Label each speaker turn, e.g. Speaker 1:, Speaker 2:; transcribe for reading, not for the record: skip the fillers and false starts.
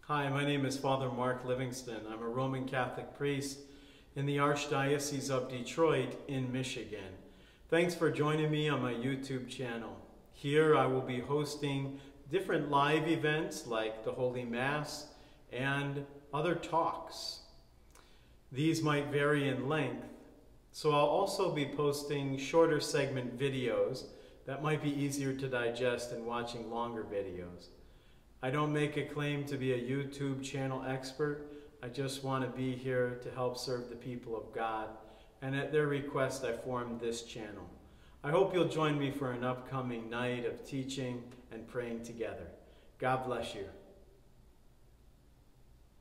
Speaker 1: Hi, my name is Father Mark Livingston. I'm a Roman Catholic priest in the Archdiocese of Detroit in Michigan. Thanks for joining me on my YouTube channel. Here I will be hosting different live events like the Holy Mass and other talks. These might vary in length, so I'll also be posting shorter segment videos that might be easier to digest than watching longer videos. I don't make a claim to be a YouTube channel expert. I just want to be here to help serve the people of God, and at their request I formed this channel. I hope you'll join me for an upcoming night of teaching and praying together. God bless you.